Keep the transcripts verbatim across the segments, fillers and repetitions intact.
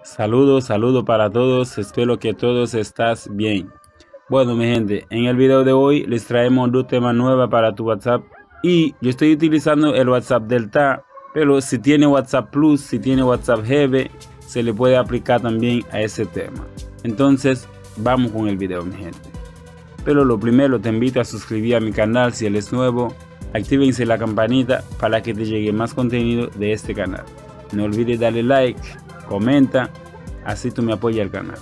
Saludos, saludos para todos, espero que todos estás bien. Bueno mi gente, en el video de hoy les traemos dos temas nuevos para tu WhatsApp. Y yo estoy utilizando el WhatsApp Delta, pero si tiene WhatsApp Plus, si tiene WhatsApp Heavy, se le puede aplicar también a ese tema. Entonces vamos con el video mi gente. Pero lo primero te invito a suscribir a mi canal si eres nuevo. Actívense la campanita para que te llegue más contenido de este canal. No olvides darle like, comenta, así tú me apoyas al canal.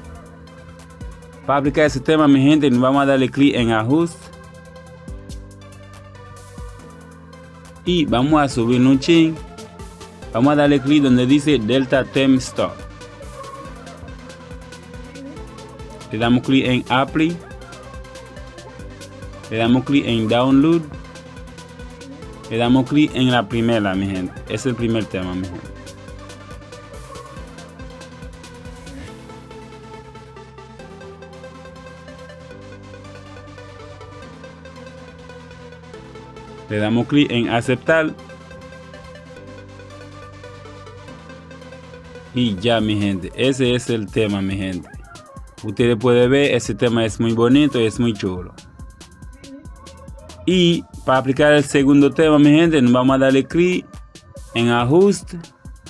Para aplicar ese tema mi gente, nos vamos a darle clic en ajuste y vamos a subir un chin. Vamos a darle clic donde dice Delta Theme Store. Le damos clic en Apply. Le damos clic en Download. Le damos clic en la primera mi gente. Es el primer tema mi gente. Le damos clic en aceptar. Y ya mi gente, ese es el tema mi gente. Ustedes pueden ver, ese tema es muy bonito y es muy chulo. Y para aplicar el segundo tema mi gente, nos vamos a darle clic en ajuste.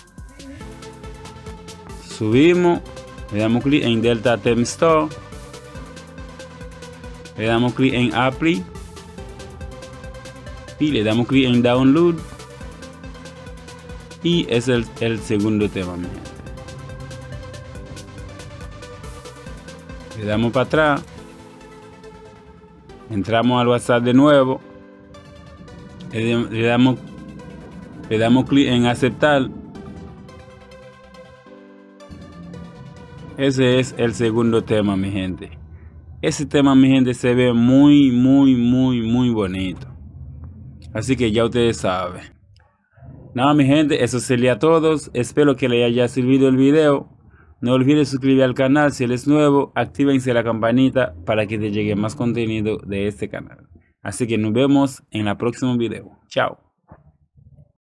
Subimos. Le damos clic en Delta Theme Store. Le damos clic en Apply. Y le damos clic en Download. Y es el, el segundo tema mi gente. Le damos para atrás. Entramos al WhatsApp de nuevo. Le, le damos le damos clic en aceptar. Ese es el segundo tema mi gente. Ese tema mi gente se ve muy muy muy muy bonito. Así que ya ustedes saben. Nada mi gente, eso sería todo. Espero que les haya servido el video. No olvides suscribir al canal si eres nuevo. Actívense la campanita para que te llegue más contenido de este canal. Así que nos vemos en el próximo video. Chao.